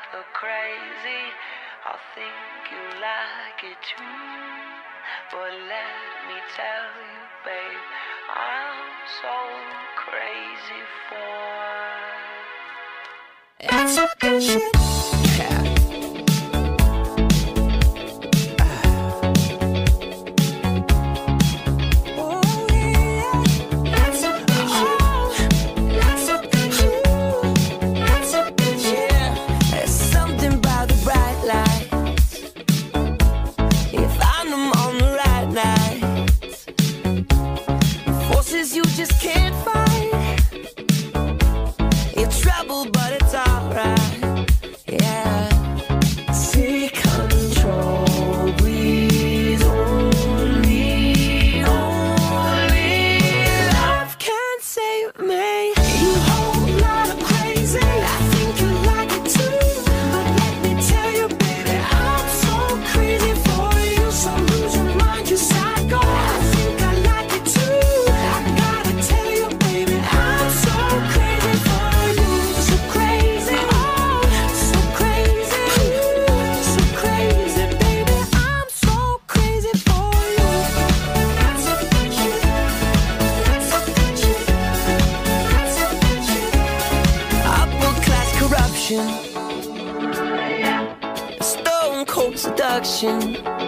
the crazy. I think you like it too. But let me tell you, babe, I'm so crazy for. It's so good shit. Yeah. You just can't fight. It's trouble, but it's alright. Yeah. Take control, breathe only, only love can save me. You whole lot of crazy. I think you like it too. But let me tell you, baby, I'm so crazy for you. So lose your mind, you psycho. I think I like it too. Stone cold seduction.